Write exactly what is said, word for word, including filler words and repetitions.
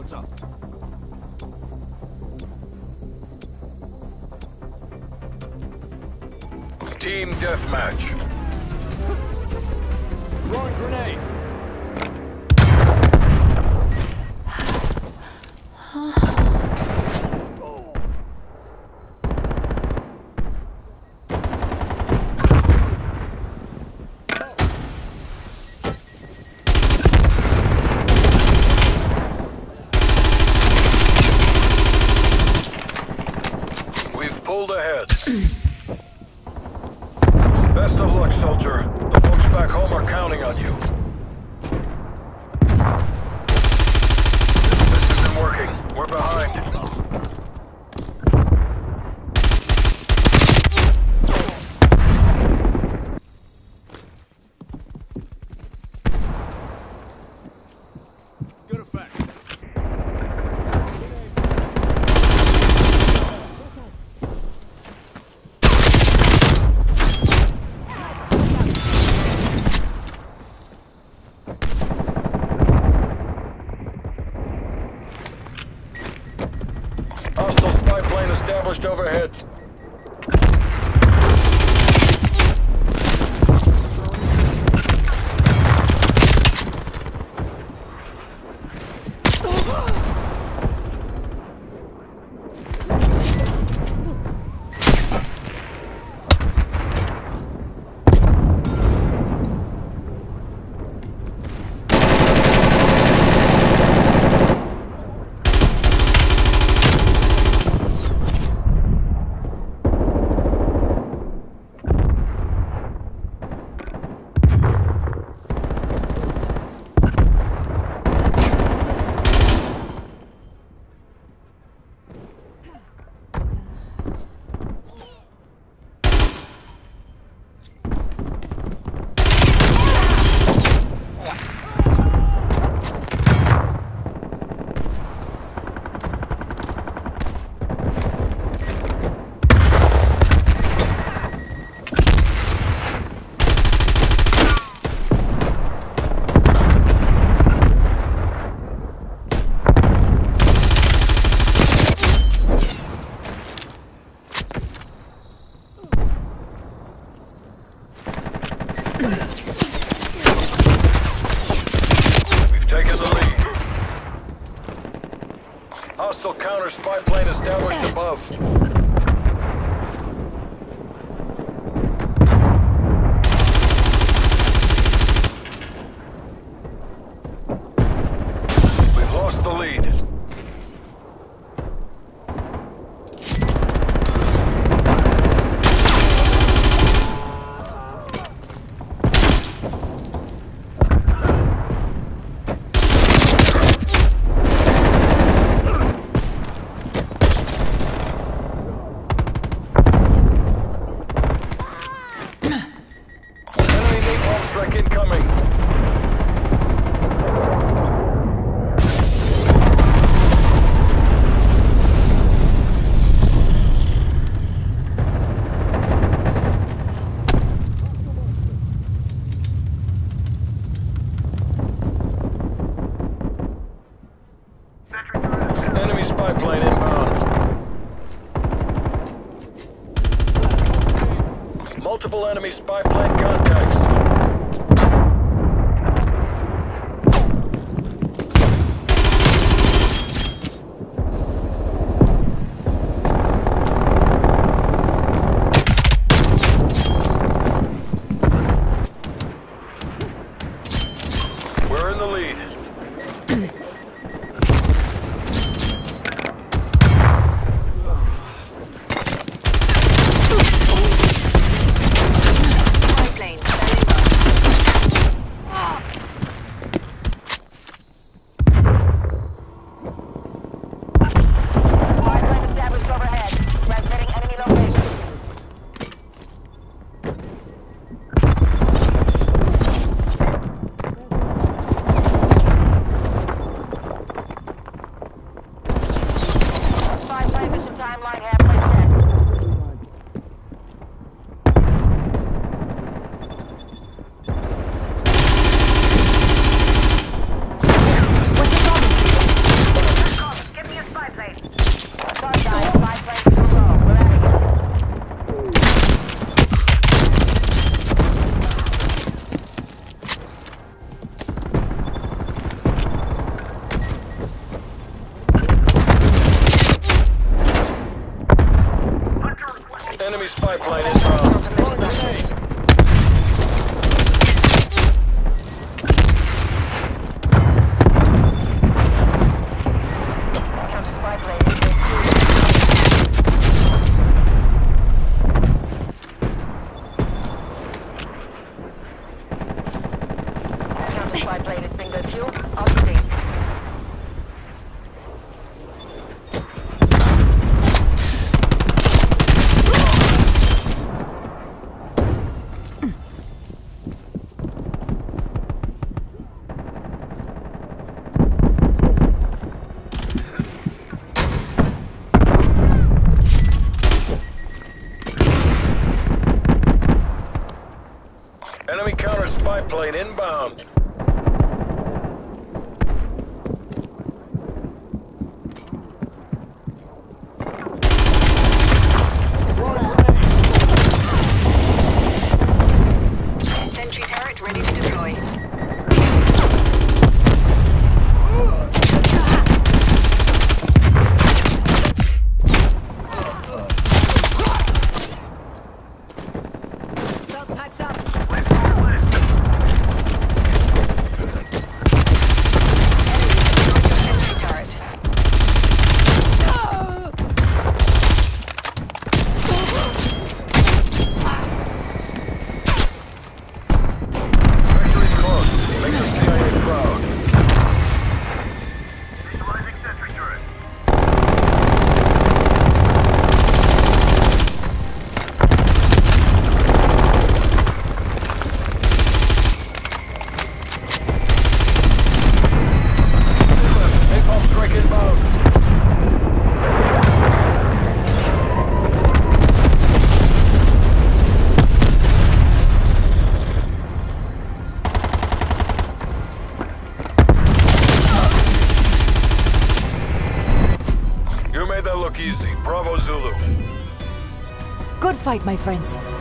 What's up? Team deathmatch. Throwing grenade. We've pulled ahead. Best of luck, soldier. The folks back home are counting on you. This isn't working. We're behind. Good effect. Hostile spy plane established overhead. We've taken the lead. Hostile counter spy plane established above. We've lost the lead. Enemy napalm strike incoming. Enemy spy plane inbound. Multiple enemy spy plane contacts. We're in the lead. Plane standing by. Spy plane established overhead. Transmitting enemy location. spy plane inbound. Counter spy plane is being Counter spy plane is bingo fuel. R T B. Enemy counter spy plane inbound. Sentry turret ready to deploy. Packs up. Sentry turret. Victory's close. Make the C I A proud. Visualizing sentry turret. Napalm strike inbound. You made that look easy. Bravo, Zulu. Good fight, my friends.